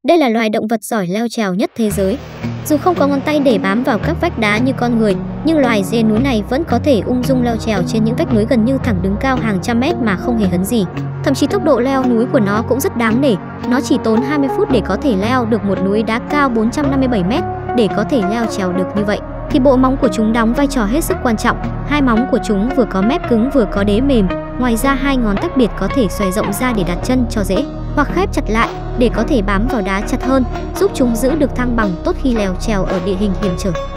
Đây là loài động vật giỏi leo trèo nhất thế giới. Dù không có ngón tay để bám vào các vách đá như con người, nhưng loài dê núi này vẫn có thể ung dung leo trèo trên những vách núi gần như thẳng đứng cao hàng trăm mét mà không hề hấn gì. Thậm chí tốc độ leo núi của nó cũng rất đáng nể. Nó chỉ tốn 20 phút để có thể leo được một núi đá cao 457 mét. Để có thể leo trèo được như vậy, thì bộ móng của chúng đóng vai trò hết sức quan trọng. Hai móng của chúng vừa có mép cứng vừa có đế mềm. Ngoài ra hai ngón tách biệt có thể xoài rộng ra để đặt chân cho dễ, hoặc khép chặt lại để có thể bám vào đá chặt hơn, giúp chúng giữ được thăng bằng tốt khi leo trèo ở địa hình hiểm trở.